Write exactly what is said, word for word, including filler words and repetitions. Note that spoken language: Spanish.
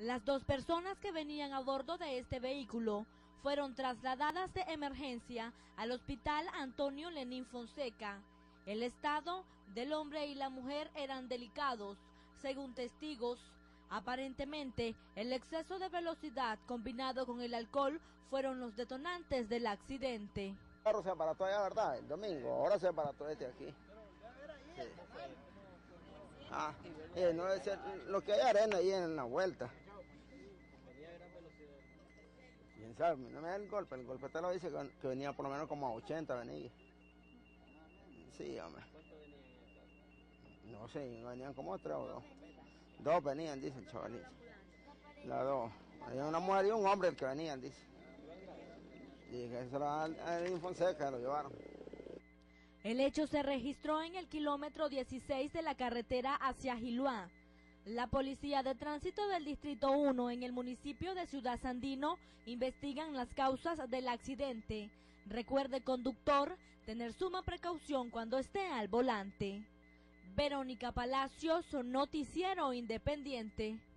Las dos personas que venían a bordo de este vehículo fueron trasladadas de emergencia al hospital Antonio Lenín Fonseca. El estado del hombre y la mujer eran delicados, según testigos. Aparentemente, el exceso de velocidad combinado con el alcohol fueron los detonantes del accidente. El carro se aparató allá, ¿verdad? El domingo, ahora se aparató este aquí. Sí. Ah, eh, no es lo que hay arena ahí en la vuelta. Quién sabe, no me da el golpe, el golpe te lo dice que, que venía por lo menos como a ochenta venía. Sí, hombre. No sé, venían como tres o dos. Dos venían, dice el chavalito. Las dos. Había una mujer y un hombre el que venían, dice. Y que se lo dan a Lenín Fonseca, lo llevaron. El hecho se registró en el kilómetro dieciséis de la carretera hacia Giluá. La Policía de Tránsito del Distrito uno en el municipio de Ciudad Sandino investigan las causas del accidente. Recuerde, conductor, tener suma precaución cuando esté al volante. Verónica Palacios, Noticiero Independiente.